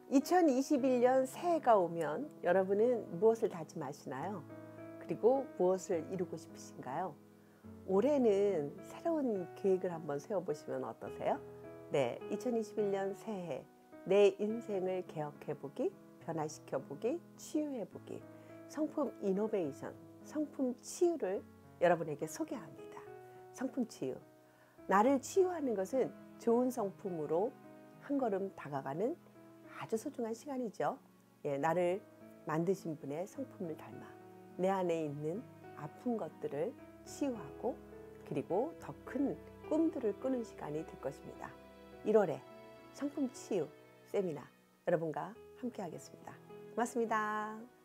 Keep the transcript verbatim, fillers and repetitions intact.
이천이십일 년 새해가 오면 여러분은 무엇을 다짐하시나요? 그리고 무엇을 이루고 싶으신가요? 올해는 새로운 계획을 한번 세워보시면 어떠세요? 네, 이천이십일 년 새해 내 인생을 개혁해보기, 변화시켜보기, 치유해보기, 성품 이노베이션, 성품 치유를 여러분에게 소개합니다. 성품 치유. 나를 치유하는 것은 좋은 성품으로 한 걸음 다가가는 아주 소중한 시간이죠. 예, 나를 만드신 분의 성품을 닮아 내 안에 있는 아픈 것들을 치유하고 그리고 더 큰 꿈들을 꾸는 시간이 될 것입니다. 일월에 성품 치유 세미나 여러분과 함께 하겠습니다. 고맙습니다.